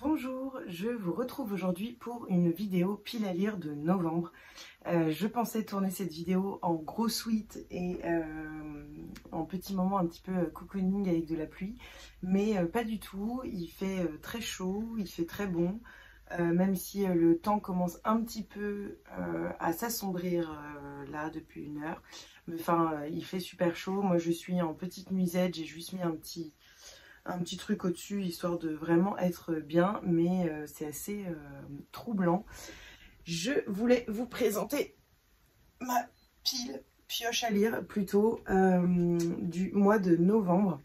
Bonjour, je vous retrouve aujourd'hui pour une vidéo pile à lire de novembre. Je pensais tourner cette vidéo en gros suite et en petit moment un petit peu cocooning avec de la pluie, mais pas du tout. Il fait très chaud, il fait très bon, même si le temps commence un petit peu à s'assombrir là depuis une heure. Mais enfin, il fait super chaud. Moi je suis en petite nuisette, j'ai juste mis un petit truc au-dessus histoire de vraiment être bien, mais c'est assez troublant. Je voulais vous présenter ma pioche à lire plutôt du mois de novembre.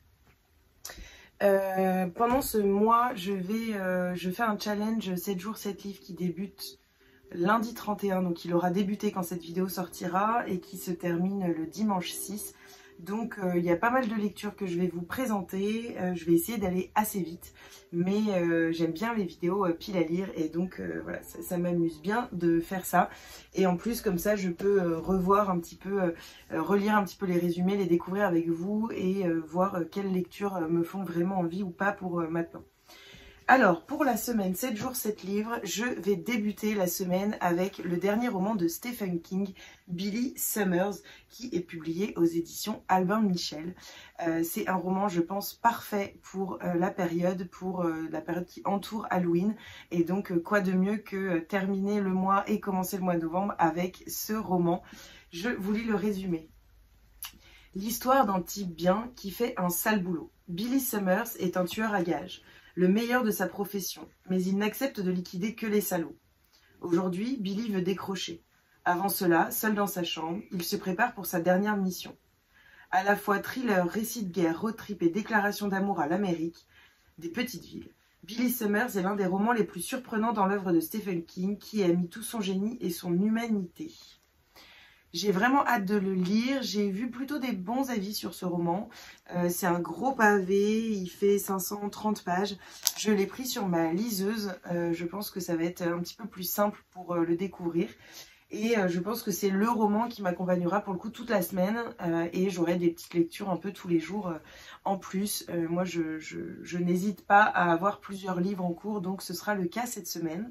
Pendant ce mois, je fais un challenge 7 jours 7 livres qui débute lundi 31, donc il aura débuté quand cette vidéo sortira et qui se termine le dimanche 6. Donc il y a pas mal de lectures que je vais vous présenter, je vais essayer d'aller assez vite, mais j'aime bien les vidéos pile à lire et donc voilà, ça m'amuse bien de faire ça. Et en plus comme ça je peux revoir un petit peu, relire un petit peu les résumés, les découvrir avec vous et voir quelles lectures me font vraiment envie ou pas pour maintenant. Alors, pour la semaine 7 jours 7 livres, je vais débuter la semaine avec le dernier roman de Stephen King, Billy Summers, qui est publié aux éditions Albin Michel. C'est un roman, je pense, parfait pour la période qui entoure Halloween. Et donc, quoi de mieux que terminer le mois et commencer le mois de novembre avec ce roman. Je vous lis le résumé. L'histoire d'un type bien qui fait un sale boulot. Billy Summers est un tueur à gages, le meilleur de sa profession, mais il n'accepte de liquider que les salauds. Aujourd'hui, Billy veut décrocher. Avant cela, seul dans sa chambre, il se prépare pour sa dernière mission. À la fois thriller, récit de guerre, road trip et déclaration d'amour à l'Amérique des petites villes, Billy Summers est l'un des romans les plus surprenants dans l'œuvre de Stephen King, qui a mis tout son génie et son humanité. J'ai vraiment hâte de le lire, j'ai vu plutôt des bons avis sur ce roman. C'est un gros pavé, il fait 530 pages. Je l'ai pris sur ma liseuse, je pense que ça va être un petit peu plus simple pour le découvrir. Et je pense que c'est le roman qui m'accompagnera pour le coup toute la semaine. Et j'aurai des petites lectures un peu tous les jours en plus. Moi je n'hésite pas à avoir plusieurs livres en cours, donc ce sera le cas cette semaine.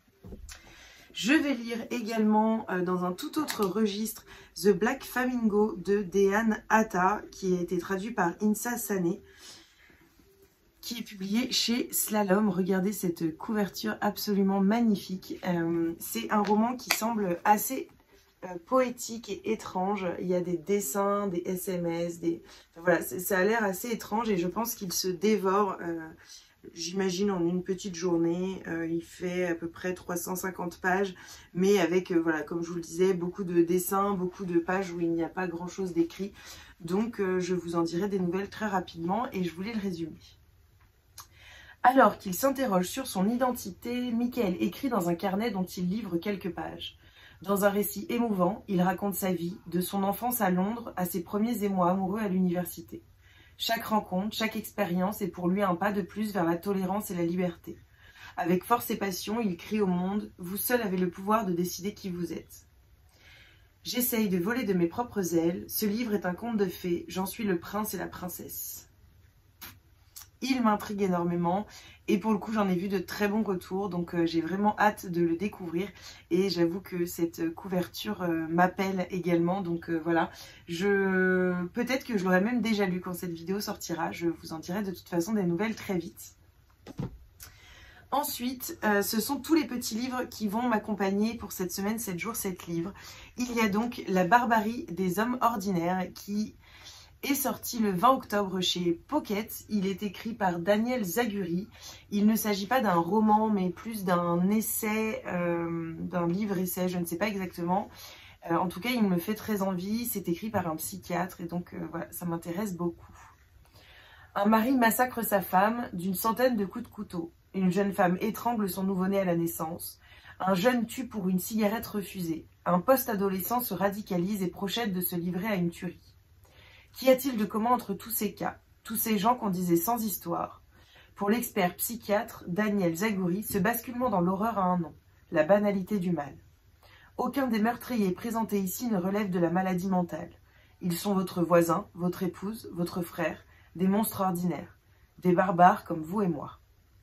Je vais lire également dans un tout autre registre The Black Flamingo de Dehan Atta, qui a été traduit par Insa Sané, qui est publié chez Slalom. Regardez cette couverture absolument magnifique. C'est un roman qui semble assez poétique et étrange. Il y a des dessins, des SMS, enfin, voilà, ça a l'air assez étrange et je pense qu'il se dévore. J'imagine en une petite journée, il fait à peu près 350 pages, mais avec, voilà, comme je vous le disais, beaucoup de dessins, beaucoup de pages où il n'y a pas grand chose d'écrit. Donc je vous en dirai des nouvelles très rapidement et je voulais le résumer. Alors qu'il s'interroge sur son identité, Michael écrit dans un carnet dont il livre quelques pages. Dans un récit émouvant, il raconte sa vie, de son enfance à Londres à ses premiers émois amoureux à l'université. Chaque rencontre, chaque expérience est pour lui un pas de plus vers la tolérance et la liberté. Avec force et passion, il crie au monde « Vous seul avez le pouvoir de décider qui vous êtes ». J'essaye de voler de mes propres ailes. Ce livre est un conte de fées. J'en suis le prince et la princesse. Il m'intrigue énormément et pour le coup j'en ai vu de très bons retours, donc j'ai vraiment hâte de le découvrir et j'avoue que cette couverture m'appelle également, donc voilà, peut-être que je l'aurais même déjà lu quand cette vidéo sortira, je vous en dirai de toute façon des nouvelles très vite. Ensuite, ce sont tous les petits livres qui vont m'accompagner pour cette semaine 7 jours 7 livres. Il y a donc La barbarie des hommes ordinaires qui est sorti le 20 octobre chez Pocket. Il est écrit par Daniel Zaguri. Il ne s'agit pas d'un roman, mais plus d'un essai, d'un livre-essai, je ne sais pas exactement. En tout cas, il me fait très envie. C'est écrit par un psychiatre et donc voilà, ça m'intéresse beaucoup. Un mari massacre sa femme d'une centaine de coups de couteau. Une jeune femme étrangle son nouveau-né à la naissance. Un jeune tue pour une cigarette refusée. Un post-adolescent se radicalise et projette de se livrer à une tuerie. Qu'y a-t-il de commun entre tous ces cas, tous ces gens qu'on disait sans histoire? Pour l'expert psychiatre Daniel Zaguri, ce basculement dans l'horreur a un nom, la banalité du mal. Aucun des meurtriers présentés ici ne relève de la maladie mentale. Ils sont votre voisin, votre épouse, votre frère, des monstres ordinaires, des barbares comme vous et moi.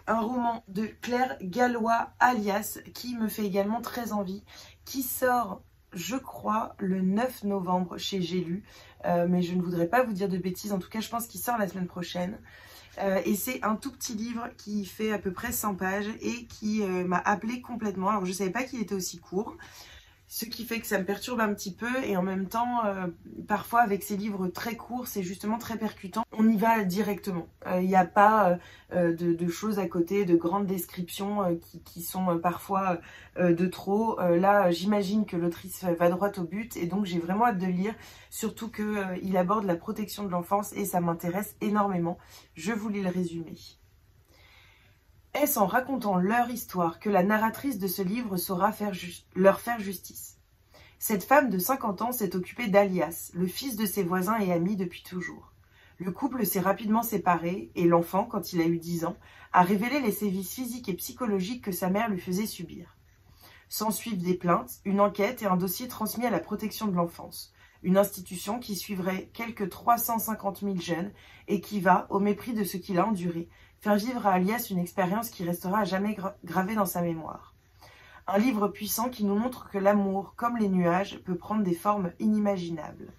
un roman de Claire Gallois, Alias, qui me fait également très envie, qui sort, je crois, le 9 novembre chez J'ai lu, mais je ne voudrais pas vous dire de bêtises, en tout cas je pense qu'il sort la semaine prochaine. Et c'est un tout petit livre qui fait à peu près 100 pages et qui m'a happée complètement. Alors je ne savais pas qu'il était aussi court, ce qui fait que ça me perturbe un petit peu, et en même temps, parfois avec ces livres très courts, c'est justement très percutant. On y va directement. Il n'y a pas de choses à côté, de grandes descriptions qui sont parfois de trop. Là, j'imagine que l'autrice va droit au but, et donc j'ai vraiment hâte de le lire, surtout qu'il aborde la protection de l'enfance et ça m'intéresse énormément. Je vous lis le résumé. Est-ce en racontant leur histoire que la narratrice de ce livre saura leur faire justice? Cette femme de 50 ans s'est occupée d'Alias, le fils de ses voisins et amis depuis toujours. Le couple s'est rapidement séparé et l'enfant, quand il a eu 10 ans, a révélé les sévices physiques et psychologiques que sa mère lui faisait subir. S'ensuivent des plaintes, une enquête et un dossier transmis à la protection de l'enfance, une institution qui suivrait quelques 350 000 jeunes et qui va, au mépris de ce qu'il a enduré, faire vivre à Alias une expérience qui restera à jamais gravée dans sa mémoire. Un livre puissant qui nous montre que l'amour, comme les nuages, peut prendre des formes inimaginables.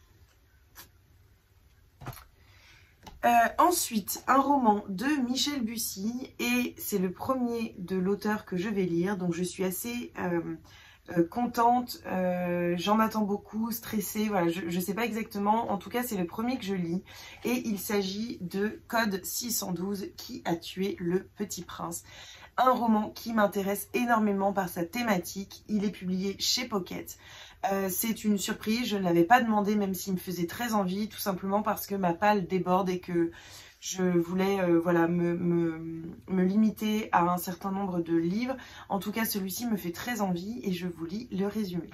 Ensuite, un roman de Michel Bussy, et c'est le premier de l'auteur que je vais lire, donc je suis assez contente, j'en attends beaucoup, stressée, voilà, je ne sais pas exactement, en tout cas c'est le premier que je lis, et il s'agit de Code 612, qui a tué le petit prince. Un roman qui m'intéresse énormément par sa thématique, il est publié chez Pocket. C'est une surprise, je ne l'avais pas demandé, même s'il me faisait très envie, tout simplement parce que ma palle déborde et que je voulais voilà, me limiter à un certain nombre de livres. En tout cas, celui-ci me fait très envie et je vous lis le résumé.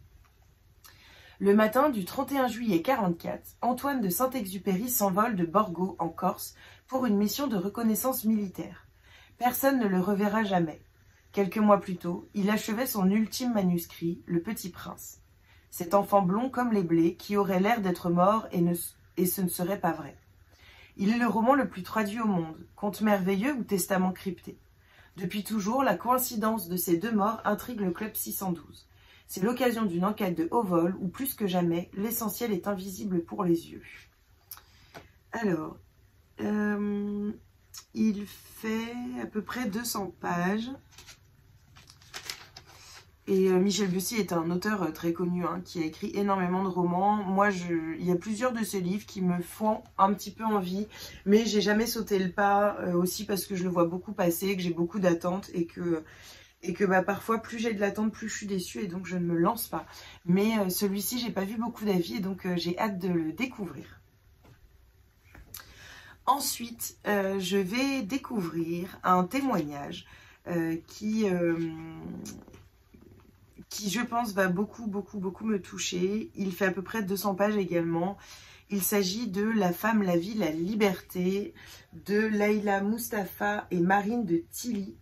Le matin du 31 juillet 44, Antoine de Saint-Exupéry s'envole de Borgo, en Corse, pour une mission de reconnaissance militaire. Personne ne le reverra jamais. Quelques mois plus tôt, il achevait son ultime manuscrit, Le Petit Prince. Cet enfant blond comme les blés, qui aurait l'air d'être mort et ce ne serait pas vrai. Il est le roman le plus traduit au monde, conte merveilleux ou testament crypté. Depuis toujours, la coïncidence de ces deux morts intrigue le Club 612. C'est l'occasion d'une enquête de haut vol où, plus que jamais, l'essentiel est invisible pour les yeux. Alors, il fait à peu près 200 pages. Et Michel Bussy est un auteur très connu, hein, qui a écrit énormément de romans. Moi, il y a plusieurs de ses livres qui me font un petit peu envie, mais j'ai jamais sauté le pas, aussi parce que je le vois beaucoup passer, que j'ai beaucoup d'attentes et que bah, parfois, plus j'ai de l'attente, plus je suis déçue et donc je ne me lance pas. Mais celui-ci, j'ai pas vu beaucoup d'avis et donc j'ai hâte de le découvrir. Ensuite, je vais découvrir un témoignage qui, je pense, va beaucoup me toucher. Il fait à peu près 200 pages également. Il s'agit de La femme, la vie, la liberté de Laïla Mustafa et Marine de Tilly.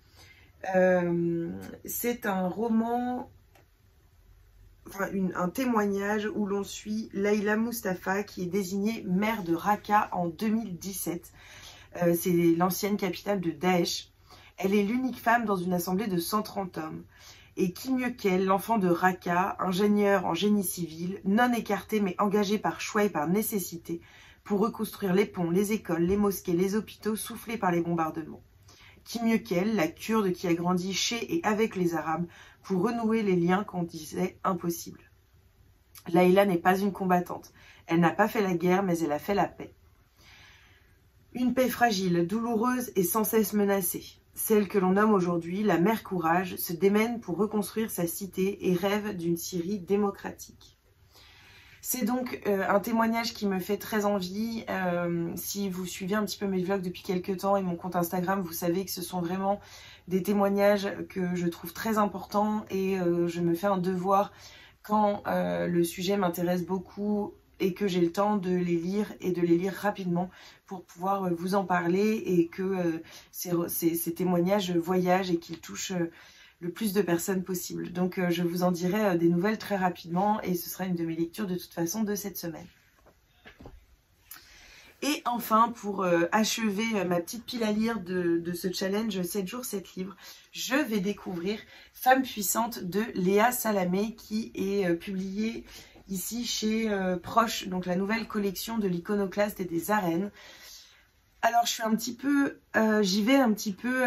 C'est un roman, enfin un témoignage où l'on suit Laïla Mustafa qui est désignée maire de Raqqa en 2017. C'est l'ancienne capitale de Daesh. Elle est l'unique femme dans une assemblée de 130 hommes. Et qui mieux qu'elle, l'enfant de Raqqa, ingénieur en génie civil, non écarté mais engagé par choix et par nécessité, pour reconstruire les ponts, les écoles, les mosquées, les hôpitaux soufflés par les bombardements. Qui mieux qu'elle, la Kurde qui a grandi chez et avec les Arabes, pour renouer les liens qu'on disait impossibles. Laïla n'est pas une combattante. Elle n'a pas fait la guerre, mais elle a fait la paix. Une paix fragile, douloureuse et sans cesse menacée. Celle que l'on nomme aujourd'hui la mère Courage se démène pour reconstruire sa cité et rêve d'une Syrie démocratique. C'est donc un témoignage qui me fait très envie. Si vous suivez un petit peu mes vlogs depuis quelques temps et mon compte Instagram, vous savez que ce sont vraiment des témoignages que je trouve très importants et je me fais un devoir quand le sujet m'intéresse beaucoup et que j'ai le temps de les lire et de les lire rapidement pour pouvoir vous en parler et que ces témoignages voyagent et qu'ils touchent le plus de personnes possible. Donc je vous en dirai des nouvelles très rapidement et ce sera une de mes lectures de toute façon de cette semaine. Et enfin, pour achever ma petite pile à lire de ce challenge 7 jours 7 livres, je vais découvrir Femme puissante de Léa Salamé, qui est publiée ici chez Proche, donc la nouvelle collection de l'Iconoclaste et des Arènes. Alors je suis un petit peu, j'y vais un petit peu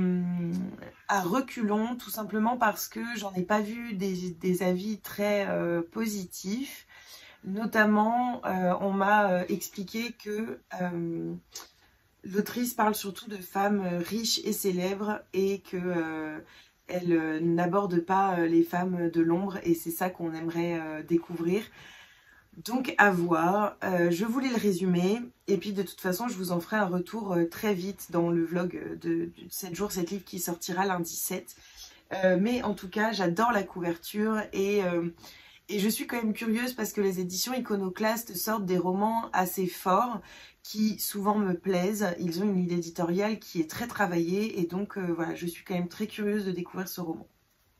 à reculons, tout simplement parce que j'en ai pas vu des avis très positifs. Notamment, on m'a expliqué que l'autrice parle surtout de femmes riches et célèbres et que elle n'aborde pas les femmes de l'ombre, et c'est ça qu'on aimerait découvrir. Donc à voir, je voulais le résumer, et puis de toute façon je vous en ferai un retour très vite dans le vlog de 7 jours 7 livres qui sortira lundi 7. Mais en tout cas j'adore la couverture et je suis quand même curieuse parce que les éditions Iconoclaste sortent des romans assez forts qui souvent me plaisent. Ils ont une ligne éditoriale qui est très travaillée, et donc voilà, je suis quand même très curieuse de découvrir ce roman.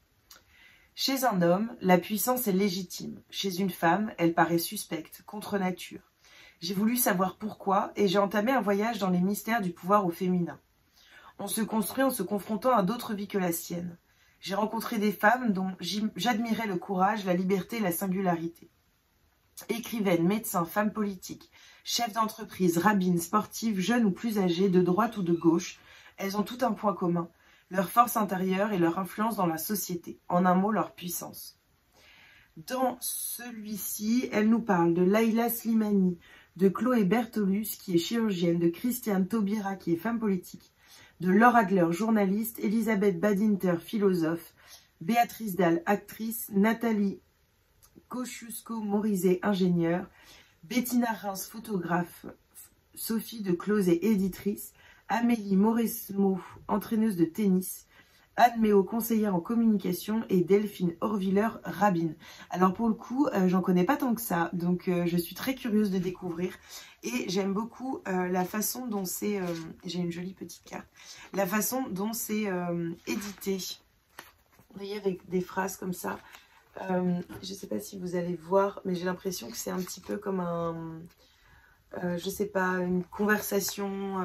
Chez un homme, la puissance est légitime. Chez une femme, elle paraît suspecte, contre nature. J'ai voulu savoir pourquoi et j'ai entamé un voyage dans les mystères du pouvoir au féminin. On se construit en se confrontant à d'autres vies que la sienne. J'ai rencontré des femmes dont j'admirais le courage, la liberté et la singularité. Écrivaines, médecins, femmes politiques, chefs d'entreprise, rabbines, sportives, jeunes ou plus âgées, de droite ou de gauche, elles ont tout un point commun: leur force intérieure et leur influence dans la société, en un mot, leur puissance. Dans celui-ci, elle nous parle de Laïla Slimani, de Chloé Bertolus, qui est chirurgienne, de Christiane Taubira, qui est femme politique, de Laura Adler, journaliste, Elisabeth Badinter, philosophe, Béatrice Dalle, actrice, Nathalie Kosciusko-Morizet, ingénieure, Bettina Reims, photographe, Sophie de Closet, éditrice, Amélie Mauresmo, entraîneuse de tennis, Anne Méo, conseillère en communication, et Delphine Horviller, rabbine. Alors pour le coup, j'en connais pas tant que ça, donc je suis très curieuse de découvrir. Et j'aime beaucoup la façon dont c'est... j'ai une jolie petite carte. La façon dont c'est édité. Vous voyez, avec des phrases comme ça. Je sais pas si vous allez voir, mais j'ai l'impression que c'est un petit peu comme un... je sais pas, une conversation...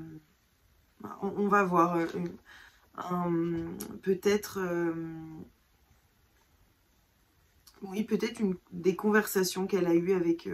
on va voir... peut-être oui, peut-être des conversations qu'elle a eues avec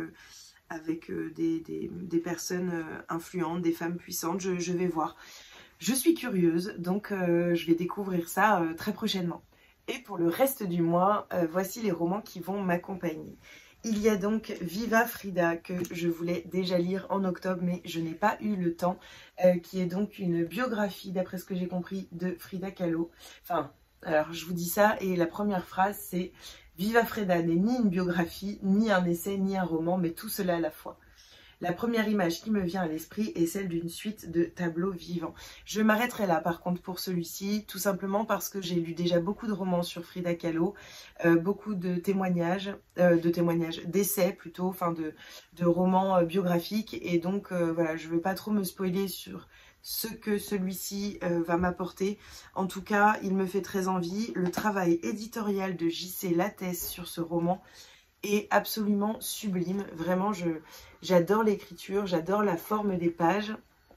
des personnes influentes, des femmes puissantes. Je vais voir. Je suis curieuse, donc je vais découvrir ça très prochainement. Et pour le reste du mois, voici les romans qui vont m'accompagner. Il y a donc Viva Frida, que je voulais déjà lire en octobre, mais je n'ai pas eu le temps, qui est donc une biographie, d'après ce que j'ai compris, de Frida Kahlo. Enfin, alors je vous dis ça, et la première phrase, c'est « Viva Frida n'est ni une biographie, ni un essai, ni un roman, mais tout cela à la fois ». La première image qui me vient à l'esprit est celle d'une suite de tableaux vivants. Je m'arrêterai là par contre pour celui-ci, tout simplement parce que j'ai lu déjà beaucoup de romans sur Frida Kahlo, beaucoup de témoignages, d'essais plutôt, enfin de romans biographiques, et donc voilà, je ne veux pas trop me spoiler sur ce que celui-ci va m'apporter. En tout cas, il me fait très envie. Le travail éditorial de J.C. Lattès sur ce roman est absolument sublime. Vraiment, j'adore l'écriture, j'adore la forme des pages.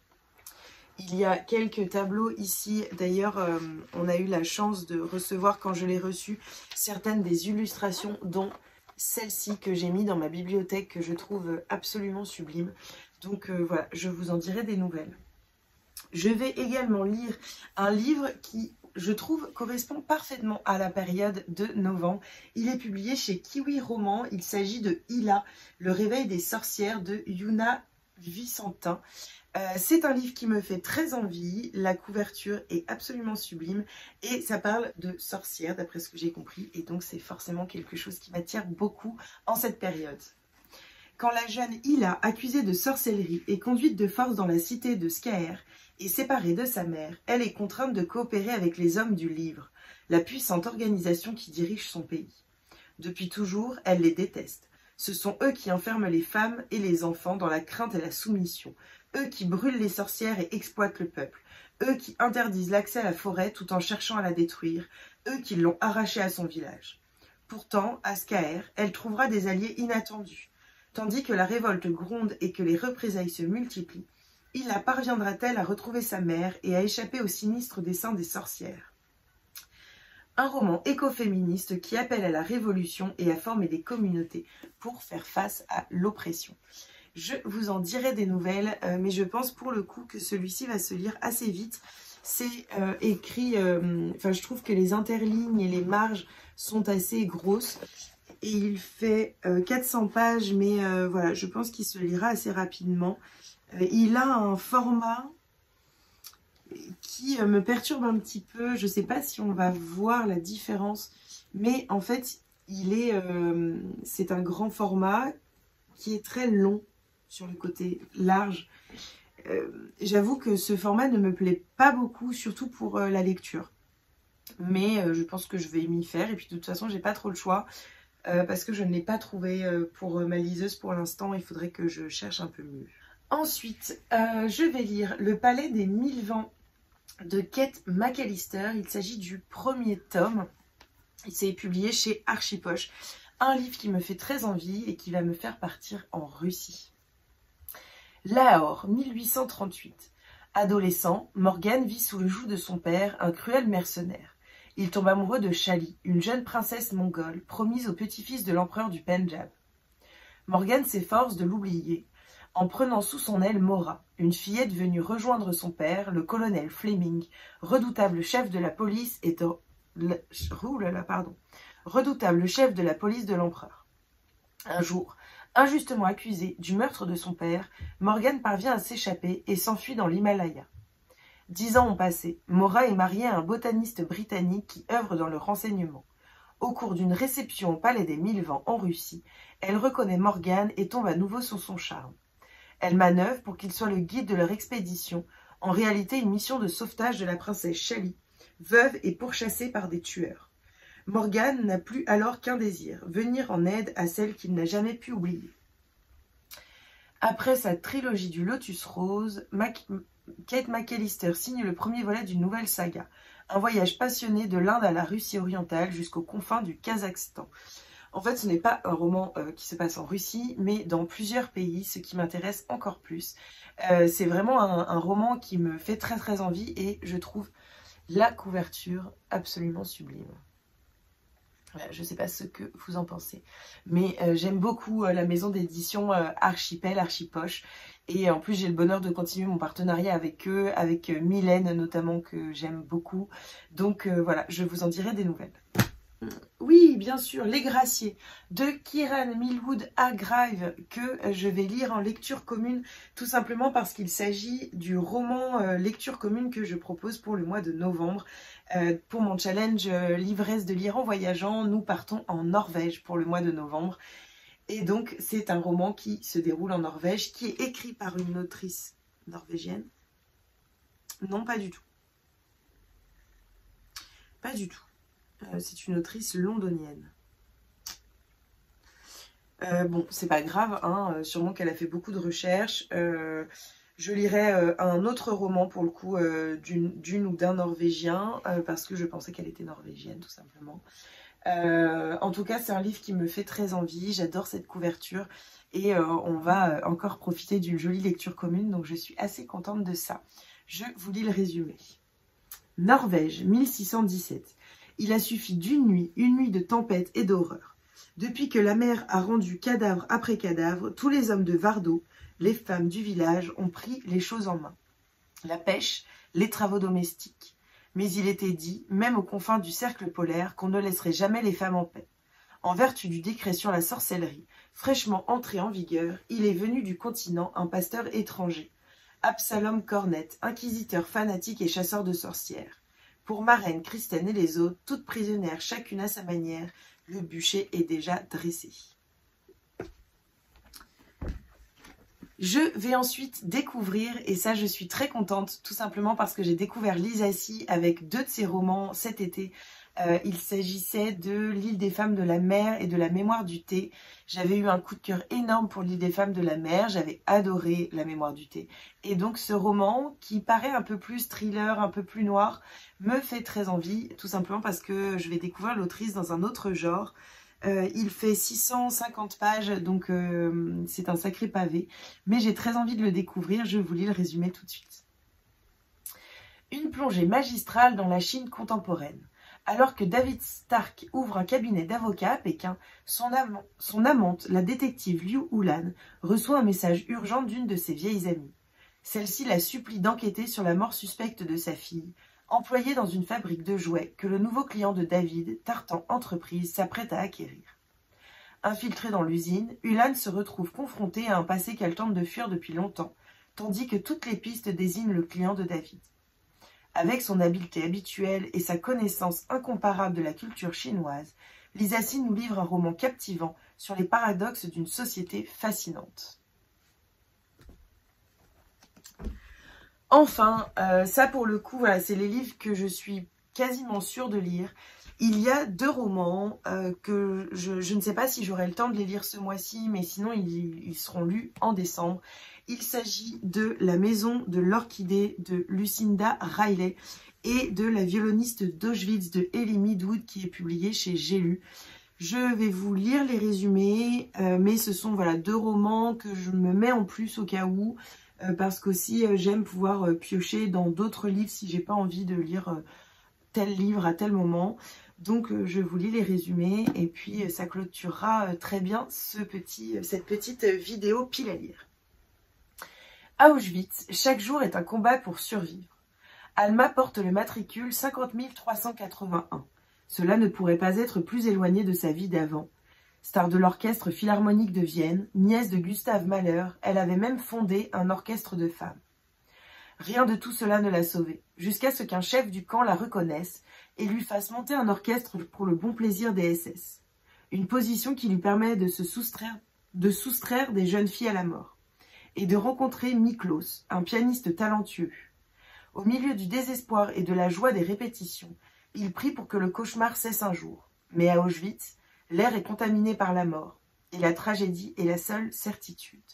Il y a quelques tableaux ici. D'ailleurs, on a eu la chance de recevoir, quand je l'ai reçu, certaines des illustrations, dont celle-ci que j'ai mis dans ma bibliothèque, que je trouve absolument sublime. Donc voilà, je vous en dirai des nouvelles. Je vais également lire un livre qui, je trouve, correspond parfaitement à la période de novembre. Il est publié chez Kiwi Roman. Il s'agit de Hila, le réveil des sorcières, de Yuna Vicentin. C'est un livre qui me fait très envie. La couverture est absolument sublime et ça parle de sorcières, d'après ce que j'ai compris. Et donc c'est forcément quelque chose qui m'attire beaucoup en cette période. Quand la jeune Hila, accusée de sorcellerie, est conduite de force dans la cité de Skaer et séparée de sa mère, elle est contrainte de coopérer avec les hommes du livre, la puissante organisation qui dirige son pays. Depuis toujours, elle les déteste. Ce sont eux qui enferment les femmes et les enfants dans la crainte et la soumission, eux qui brûlent les sorcières et exploitent le peuple, eux qui interdisent l'accès à la forêt tout en cherchant à la détruire, eux qui l'ont arrachée à son village. Pourtant, à Skaer, elle trouvera des alliés inattendus. Tandis que la révolte gronde et que les représailles se multiplient, Ila parviendra-t-elle à retrouver sa mère et à échapper au sinistre dessein des sorcières? Un roman écoféministe qui appelle à la révolution et à former des communautés pour faire face à l'oppression. Je vous en dirai des nouvelles, mais je pense pour le coup que celui-ci va se lire assez vite. C'est écrit, je trouve que les interlignes et les marges sont assez grosses. Et il fait 400 pages, mais voilà, je pense qu'il se lira assez rapidement. Il a un format qui me perturbe un petit peu. Je ne sais pas si on va voir la différence, mais en fait, c'est un grand format qui est très long sur le côté large. J'avoue que ce format ne me plaît pas beaucoup, surtout pour la lecture. Mais je pense que je vais m'y faire. Et puis de toute façon, j'ai pas trop le choix. Parce que je ne l'ai pas trouvé pour ma liseuse pour l'instant. Il faudrait que je cherche un peu mieux. Ensuite, je vais lire Le Palais des 1000 Vents de Kate McAllister. Il s'agit du premier tome. Il s'est publié chez Archipoche. Un livre qui me fait très envie et qui va me faire partir en Russie. Lahore, 1838. Adolescent, Morgan vit sous le joug de son père, un cruel mercenaire. Il tombe amoureux de Shali, une jeune princesse mongole, promise au petit-fils de l'empereur du Pendjab. Morgan s'efforce de l'oublier, en prenant sous son aile Mora, une fillette venue rejoindre son père, le colonel Fleming, redoutable chef de la police redoutable chef de la police de l'empereur. Un jour, injustement accusé du meurtre de son père, Morgan parvient à s'échapper et s'enfuit dans l'Himalaya. 10 ans ont passé. Mora est mariée à un botaniste britannique qui œuvre dans le renseignement. Au cours d'une réception au Palais des 1000 Vents en Russie, elle reconnaît Morgan et tombe à nouveau sous son charme. Elle manœuvre pour qu'il soit le guide de leur expédition, en réalité une mission de sauvetage de la princesse Shali, veuve et pourchassée par des tueurs. Morgan n'a plus alors qu'un désir, venir en aide à celle qu'il n'a jamais pu oublier. Après sa trilogie du Lotus Rose, Kate McAllister signe le premier volet d'une nouvelle saga, un voyage passionné de l'Inde à la Russie orientale jusqu'aux confins du Kazakhstan. En fait, ce n'est pas un roman qui se passe en Russie, mais dans plusieurs pays, ce qui m'intéresse encore plus. C'est vraiment un roman qui me fait très très envie et je trouve la couverture absolument sublime. Je ne sais pas ce que vous en pensez, mais j'aime beaucoup la maison d'édition Archipel, Archipoche. Et en plus, j'ai le bonheur de continuer mon partenariat avec eux, avec Mylène notamment, que j'aime beaucoup. Donc voilà, je vous en dirai des nouvelles. Oui, bien sûr, Les Graciers de Kieran Millwood Hargrave que je vais lire en lecture commune, tout simplement parce qu'il s'agit du roman lecture commune que je propose pour le mois de novembre. Pour mon challenge l'ivresse de lire en voyageant, nous partons en Norvège pour le mois de novembre. Et donc, c'est un roman qui se déroule en Norvège, qui est écrit par une autrice norvégienne. Non, pas du tout. Pas du tout. C'est une autrice londonienne. Bon, c'est pas grave, hein, sûrement qu'elle a fait beaucoup de recherches. Je lirai un autre roman, pour le coup, d'une ou d'un Norvégien, parce que je pensais qu'elle était norvégienne, tout simplement. En tout cas, c'est un livre qui me fait très envie. J'adore cette couverture. Et on va encore profiter d'une jolie lecture commune, donc je suis assez contente de ça. Je vous lis le résumé. Norvège, 1617. Il a suffi d'une nuit, une nuit de tempête et d'horreur. Depuis que la mer a rendu cadavre après cadavre, tous les hommes de Vardo, les femmes du village, ont pris les choses en main. La pêche, les travaux domestiques. Mais il était dit, même aux confins du cercle polaire, qu'on ne laisserait jamais les femmes en paix. En vertu du décret sur la sorcellerie, fraîchement entré en vigueur, il est venu du continent un pasteur étranger, Absalom Cornette, inquisiteur fanatique et chasseur de sorcières. Pour marraine, Kristen et les autres, toutes prisonnières chacune à sa manière, le bûcher est déjà dressé. Je vais ensuite découvrir, et ça je suis très contente, tout simplement parce que j'ai découvert Lisa Si avec 2 de ses romans cet été. Il s'agissait de L'île des femmes de la mer et de la mémoire du thé. J'avais eu un coup de cœur énorme pour L'île des femmes de la mer, j'avais adoré La mémoire du thé. Et donc ce roman, qui paraît un peu plus thriller, un peu plus noir, me fait très envie, tout simplement parce que je vais découvrir l'autrice dans un autre genre. Il fait 650 pages, donc c'est un sacré pavé. Mais j'ai très envie de le découvrir, je vous lis le résumé tout de suite. Une plongée magistrale dans la Chine contemporaine. Alors que David Stark ouvre un cabinet d'avocats à Pékin, son amante, la détective Liu Hulan, reçoit un message urgent d'une de ses vieilles amies. Celle-ci la supplie d'enquêter sur la mort suspecte de sa fille, employée dans une fabrique de jouets que le nouveau client de David, Tartan Entreprise, s'apprête à acquérir. Infiltrée dans l'usine, Hulan se retrouve confrontée à un passé qu'elle tente de fuir depuis longtemps, tandis que toutes les pistes désignent le client de David. Avec son habileté habituelle et sa connaissance incomparable de la culture chinoise, Lisa Si nous livre un roman captivant sur les paradoxes d'une société fascinante. Enfin, ça pour le coup, voilà, c'est les livres que je suis quasiment sûre de lire. Il y a 2 romans que je ne sais pas si j'aurai le temps de les lire ce mois-ci, mais sinon ils seront lus en décembre. Il s'agit de La maison de l'orchidée de Lucinda Riley et de La violoniste d'Auschwitz de Ellie Midwood qui est publié chez J'ai lu. Je vais vous lire les résumés, mais ce sont voilà 2 romans que je me mets en plus au cas où, parce qu'aussi j'aime pouvoir piocher dans d'autres livres si j'ai pas envie de lire tel livre à tel moment. Donc je vous lis les résumés et puis ça clôturera très bien cette petite vidéo pile à lire. À Auschwitz, chaque jour est un combat pour survivre. Alma porte le matricule 50 381. Cela ne pourrait pas être plus éloigné de sa vie d'avant. Star de l'orchestre philharmonique de Vienne, nièce de Gustav Mahler, elle avait même fondé un orchestre de femmes. Rien de tout cela ne l'a sauvée, jusqu'à ce qu'un chef du camp la reconnaisse et lui fasse monter un orchestre pour le bon plaisir des SS. Une position qui lui permet de se soustraire des jeunes filles à la mort. Et de rencontrer Miklos, un pianiste talentueux. Au milieu du désespoir et de la joie des répétitions, il prie pour que le cauchemar cesse un jour. Mais à Auschwitz, l'air est contaminé par la mort, et la tragédie est la seule certitude.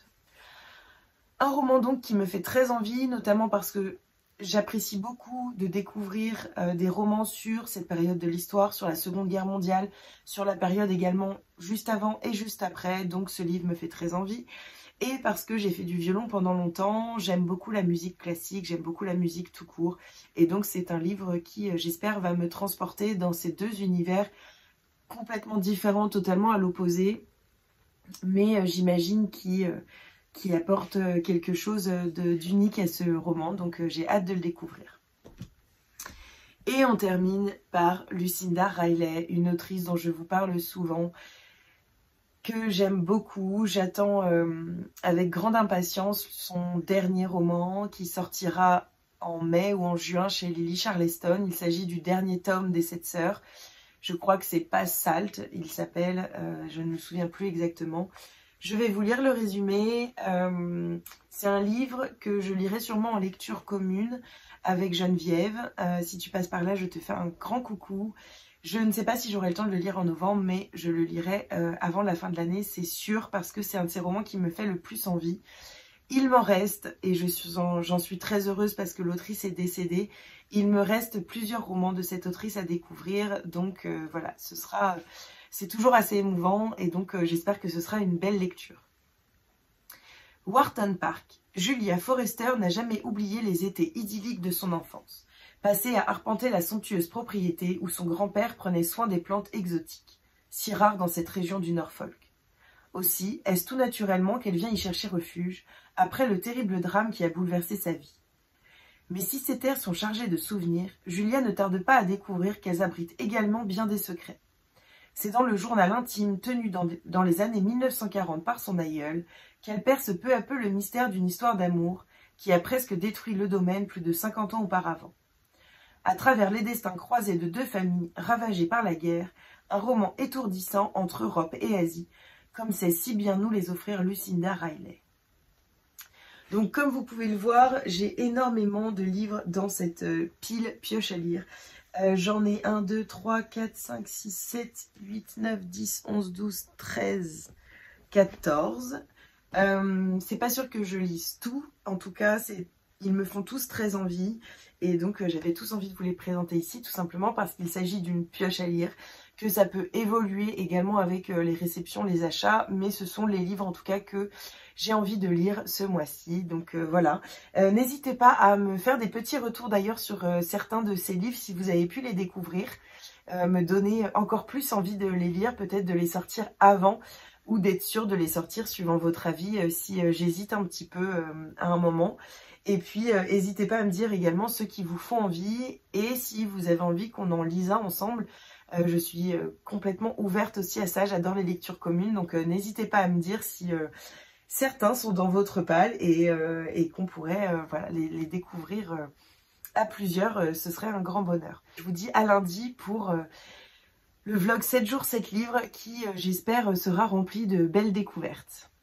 Un roman donc qui me fait très envie, notamment parce que j'apprécie beaucoup de découvrir des romans sur cette période de l'histoire, sur la Seconde Guerre mondiale, sur la période également juste avant et juste après, donc ce livre me fait très envie. Et parce que j'ai fait du violon pendant longtemps, j'aime beaucoup la musique classique, j'aime beaucoup la musique tout court. Et donc c'est un livre qui, j'espère, va me transporter dans ces 2 univers complètement différents, totalement à l'opposé. Mais j'imagine qui apporte quelque chose d'unique à ce roman. Donc j'ai hâte de le découvrir. Et on termine par Lucinda Riley, une autrice dont je vous parle souvent, que j'aime beaucoup. J'attends avec grande impatience son dernier roman qui sortira en mai ou en juin chez Lily Charleston. Il s'agit du dernier tome des 7 sœurs. Je crois que c'est Pas Salt, il s'appelle, je ne me souviens plus exactement. Je vais vous lire le résumé. C'est un livre que je lirai sûrement en lecture commune avec Geneviève. Si tu passes par là, je te fais un grand coucou. Je ne sais pas si j'aurai le temps de le lire en novembre, mais je le lirai avant la fin de l'année, c'est sûr, parce que c'est un de ces romans qui me fait le plus envie. Il m'en reste, et j'en suis très heureuse parce que l'autrice est décédée, il me reste plusieurs romans de cette autrice à découvrir, donc voilà, c'est toujours assez émouvant, et donc j'espère que ce sera une belle lecture. Wharton Park. Julia Forrester n'a jamais oublié les étés idylliques de son enfance. Passé à arpenter la somptueuse propriété où son grand-père prenait soin des plantes exotiques, si rares dans cette région du Norfolk. Aussi, est-ce tout naturellement qu'elle vient y chercher refuge, après le terrible drame qui a bouleversé sa vie. Mais si ces terres sont chargées de souvenirs, Julia ne tarde pas à découvrir qu'elles abritent également bien des secrets. C'est dans le journal intime tenu dans les années 1940 par son aïeul qu'elle perce peu à peu le mystère d'une histoire d'amour qui a presque détruit le domaine plus de 50 ans auparavant. À travers les destins croisés de 2 familles ravagées par la guerre, un roman étourdissant entre Europe et Asie, comme sait si bien nous les offrir Lucinda Riley. Donc comme vous pouvez le voir, j'ai énormément de livres dans cette pile pioche à lire. J'en ai 1, 2, 3, 4, 5, 6, 7, 8, 9, 10, 11, 12, 13, 14. C'est pas sûr que je lise tout, en tout cas ils me font tous très envie. Et donc j'avais tous envie de vous les présenter ici, tout simplement parce qu'il s'agit d'une pioche à lire que ça peut évoluer également avec les réceptions, les achats, mais ce sont les livres en tout cas que j'ai envie de lire ce mois-ci. Donc voilà, n'hésitez pas à me faire des petits retours d'ailleurs sur certains de ces livres si vous avez pu les découvrir, me donner encore plus envie de les lire, peut-être de les sortir avant ou d'être sûr de les sortir suivant votre avis si j'hésite un petit peu à un moment. Et puis n'hésitez pas à me dire également ceux qui vous font envie et si vous avez envie qu'on en lise un ensemble. Je suis complètement ouverte aussi à ça, j'adore les lectures communes, donc n'hésitez pas à me dire si certains sont dans votre palle et qu'on pourrait voilà, les découvrir à plusieurs, ce serait un grand bonheur. Je vous dis à lundi pour le vlog 7 jours 7 livres qui j'espère sera rempli de belles découvertes.